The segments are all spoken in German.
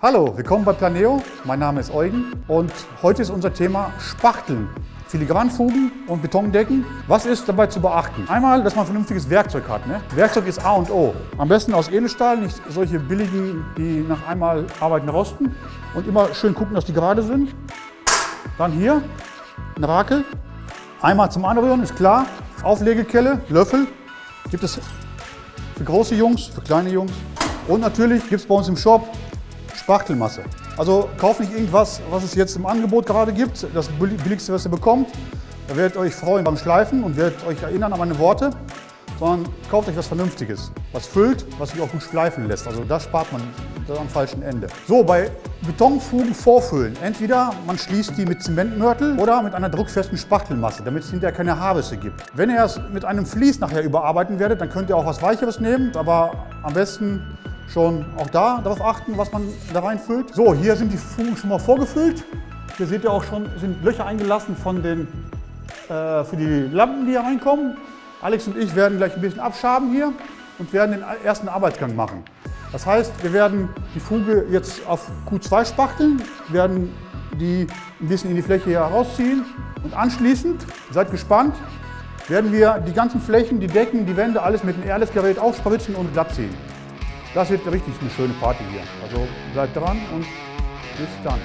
Hallo, willkommen bei Planeo. Mein Name ist Eugen und heute ist unser Thema Spachteln, Filigranfugen und Betondecken. Was ist dabei zu beachten? Einmal, dass man vernünftiges Werkzeug hat. Werkzeug ist A und O. Am besten aus Edelstahl, nicht solche billigen, die nach einmal Arbeiten rosten. Und immer schön gucken, dass die gerade sind. Dann hier ein Rakel. Einmal zum Anrühren, ist klar. Auflegekelle, Löffel. Gibt es für große Jungs, für kleine Jungs. Und natürlich gibt es bei uns im Shop Spachtelmasse. Also kauft nicht irgendwas, was es jetzt im Angebot gerade gibt, das billigste, was ihr bekommt. Da werdet ihr euch freuen beim Schleifen und werdet euch erinnern an meine Worte. Sondern kauft euch was Vernünftiges, was füllt, was sich auch gut schleifen lässt. Also das spart man am falschen Ende. So, bei Betonfugen vorfüllen. Entweder man schließt die mit Zementmörtel oder mit einer druckfesten Spachtelmasse, damit es hinterher keine Haarrisse gibt. Wenn ihr es mit einem Vlies nachher überarbeiten werdet, dann könnt ihr auch was Weicheres nehmen, aber am besten schon auch da darauf achten, was man da reinfüllt. So, hier sind die Fugen schon mal vorgefüllt. Hier seht ihr auch schon, sind Löcher eingelassen für die Lampen, die hier reinkommen. Alex und ich werden gleich ein bisschen abschaben hier und werden den ersten Arbeitsgang machen. Das heißt, wir werden die Fuge jetzt auf Q2 spachteln, werden die ein bisschen in die Fläche hier rausziehen und anschließend, seid gespannt, werden wir die ganzen Flächen, die Decken, die Wände, alles mit dem Airless-Gerät aufspritzen und glatt ziehen. Das wird richtig eine schöne Party hier. Also bleibt dran und bis dann.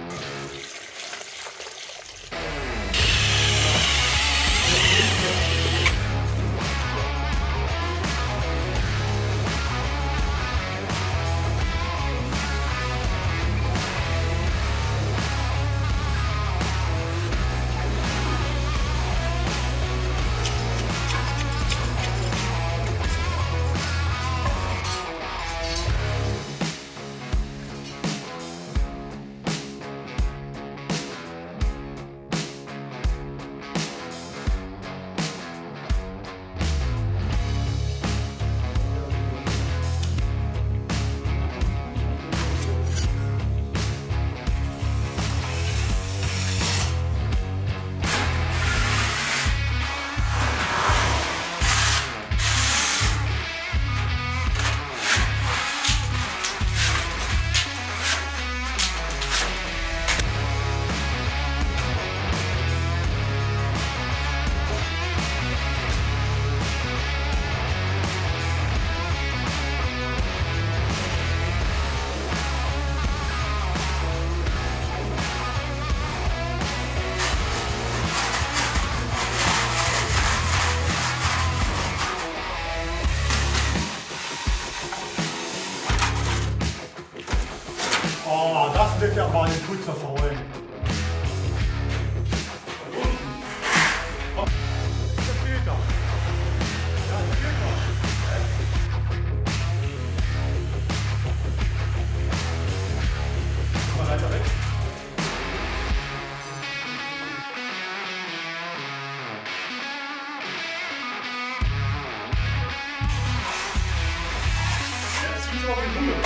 Oh, das wird ja mal ein Putzer verholen. Das fehlt doch. Ja, das fehlt doch. Mal weiter weg. Jetzt ziehen wir auf die Runde.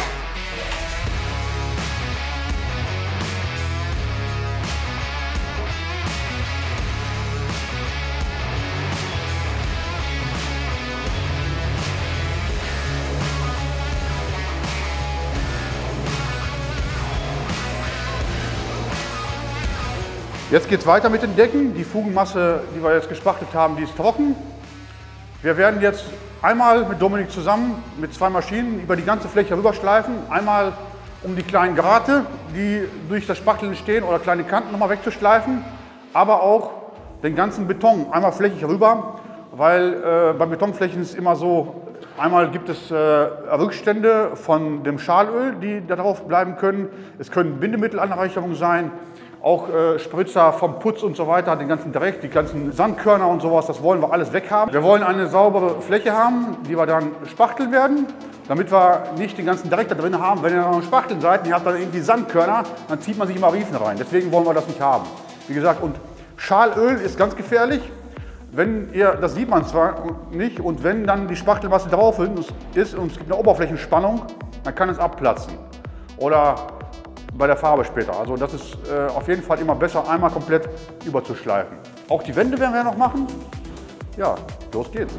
Jetzt geht es weiter mit den Decken. Die Fugenmasse, die wir jetzt gespachtelt haben, die ist trocken. Wir werden jetzt einmal mit Dominik zusammen mit zwei Maschinen über die ganze Fläche rüberschleifen. Einmal um die kleinen Grate, die durch das Spachteln entstehen, oder kleine Kanten nochmal wegzuschleifen. Aber auch den ganzen Beton einmal flächig rüber, weil bei Betonflächen ist es immer so, einmal gibt es Rückstände von dem Schalöl, die darauf bleiben können. Es können Bindemittelanreicherungen sein. Auch Spritzer vom Putz und so weiter, den ganzen Dreck, die ganzen Sandkörner und sowas, das wollen wir alles weghaben. Wir wollen eine saubere Fläche haben, die wir dann spachteln werden, damit wir nicht den ganzen Dreck da drin haben. Wenn ihr noch Spachteln seid und ihr habt dann irgendwie Sandkörner, dann zieht man sich immer Riefen rein. Deswegen wollen wir das nicht haben. Wie gesagt, und Schalöl ist ganz gefährlich. Wenn ihr, das sieht man zwar nicht, und wenn dann die Spachtelmasse drauf ist und es gibt eine Oberflächenspannung, dann kann es abplatzen. Oder bei der Farbe später. Also das ist auf jeden Fall immer besser, einmal komplett überzuschleifen. Auch die Wände werden wir noch machen. Ja, los geht's.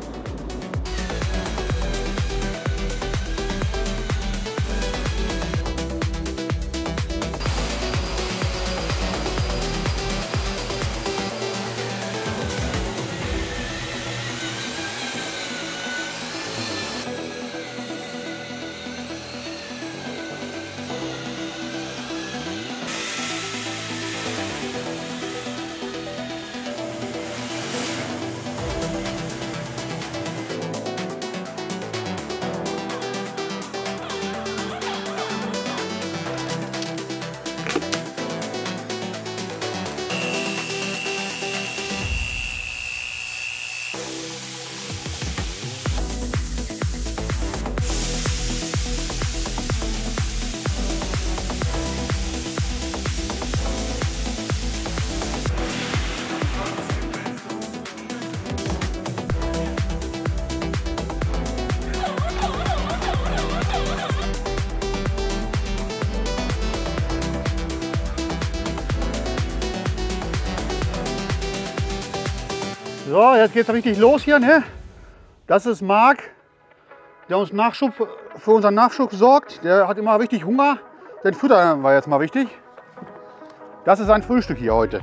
So, jetzt geht es richtig los hier. Ne? Das ist Marc, der uns für unseren Nachschub sorgt. Der hat immer richtig Hunger. Den Futter war jetzt mal wichtig. Das ist sein Frühstück hier heute.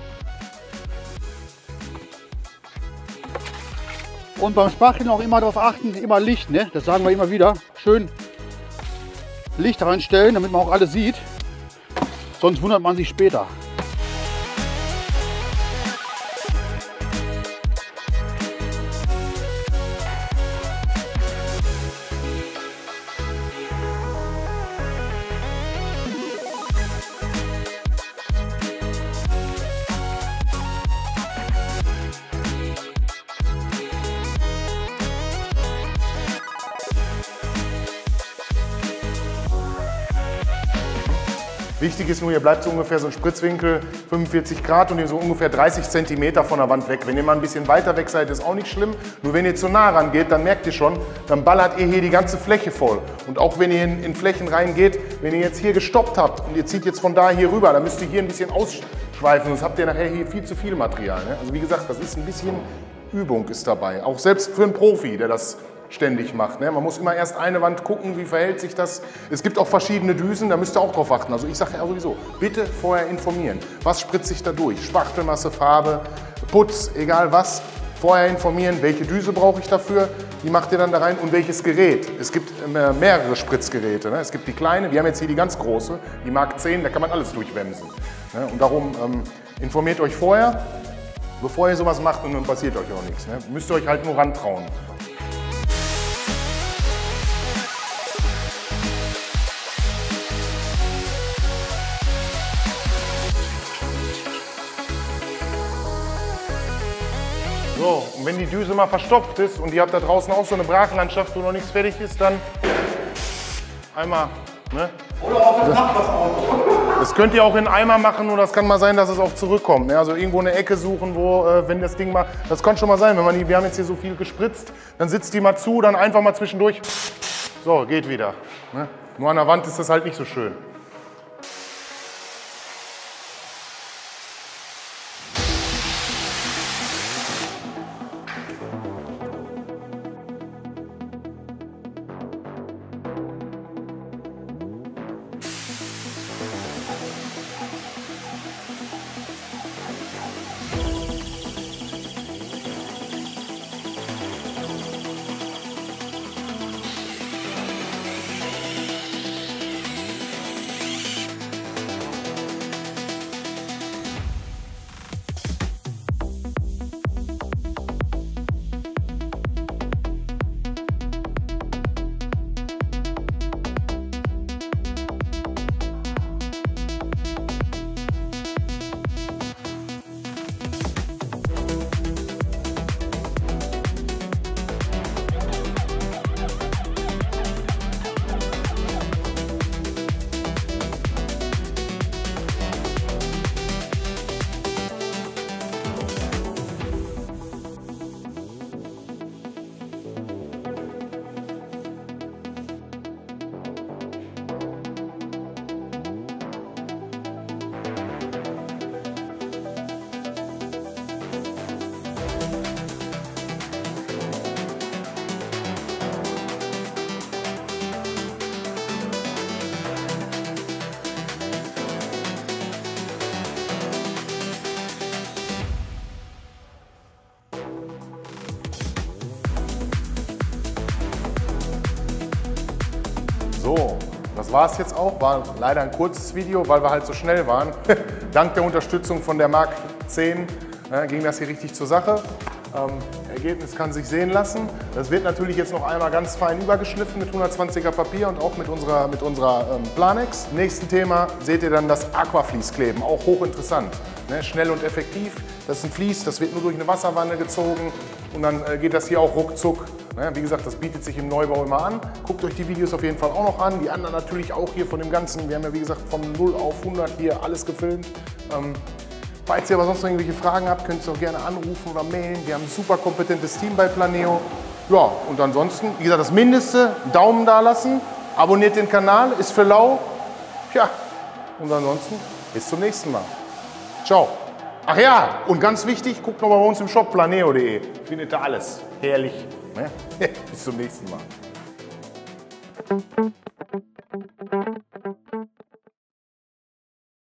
Und beim Spachteln auch immer darauf achten, immer Licht, ne? Das sagen wir immer wieder. Schön Licht reinstellen, damit man auch alles sieht. Sonst wundert man sich später. Wichtig ist nur, ihr bleibt so ungefähr so ein Spritzwinkel 45 Grad und ihr so ungefähr 30 cm von der Wand weg. Wenn ihr mal ein bisschen weiter weg seid, ist auch nicht schlimm. Nur wenn ihr zu nah rangeht, dann merkt ihr schon, dann ballert ihr hier die ganze Fläche voll. Und auch wenn ihr in Flächen reingeht, wenn ihr jetzt hier gestoppt habt und ihr zieht jetzt von da hier rüber, dann müsst ihr hier ein bisschen ausschweifen, sonst habt ihr nachher hier viel zu viel Material. Ne? Also wie gesagt, das ist ein bisschen Übung ist dabei. Auch selbst für einen Profi, der das ständig macht. Ne? Man muss immer erst eine Wand gucken, wie verhält sich das. Es gibt auch verschiedene Düsen, da müsst ihr auch drauf achten. Also ich sage ja sowieso, bitte vorher informieren. Was spritzt sich da durch? Spachtelmasse, Farbe, Putz, egal was. Vorher informieren, welche Düse brauche ich dafür, die macht ihr dann da rein und welches Gerät. Es gibt mehrere Spritzgeräte. Ne? Es gibt die kleine, wir haben jetzt hier die ganz große, die Mark 10, da kann man alles durchwemsen. Ne? Und darum informiert euch vorher, bevor ihr sowas macht und dann passiert euch auch nichts. Ne? Müsst ihr euch halt nur rantrauen. So, und wenn die Düse mal verstopft ist und ihr habt da draußen auch so eine Brachlandschaft, wo noch nichts fertig ist, dann einmal, ne? Oder auf das Nachbarsauto. Das könnt ihr auch in Eimer machen, nur das kann mal sein, dass es auch zurückkommt. Ne? Also irgendwo eine Ecke suchen, wo, wenn das Ding mal, das kann schon mal sein, wenn man wir haben jetzt hier so viel gespritzt, dann sitzt die mal zu, dann einfach mal zwischendurch, so, geht wieder. Ne? Nur an der Wand ist das halt nicht so schön. So, das war es jetzt auch. War leider ein kurzes Video, weil wir halt so schnell waren. Dank der Unterstützung von der Mark 10 ging das hier richtig zur Sache. Ergebnis kann sich sehen lassen. Das wird natürlich jetzt noch einmal ganz fein übergeschliffen mit 120er Papier und auch mit unserer Planex. Im nächsten Thema seht ihr dann das Aquaflies-Kleben, auch hochinteressant. Ne? Schnell und effektiv. Das ist ein Vlies, das wird nur durch eine Wasserwanne gezogen und dann geht das hier auch ruckzuck. Ne? Wie gesagt, das bietet sich im Neubau immer an. Guckt euch die Videos auf jeden Fall auch noch an. Die anderen natürlich auch hier von dem Ganzen. Wir haben ja wie gesagt von 0 auf 100 hier alles gefilmt. Falls ihr aber sonst noch irgendwelche Fragen habt, könnt ihr auch gerne anrufen oder mailen. Wir haben ein super kompetentes Team bei Planeo. Ja, und ansonsten, wie gesagt, das Mindeste, Daumen da lassen, abonniert den Kanal, ist für lau. Ja, und ansonsten bis zum nächsten Mal. Ciao. Ach ja, und ganz wichtig, guckt noch mal bei uns im Shop planeo.de. Findet ihr alles. Herrlich. Ne? Bis zum nächsten Mal.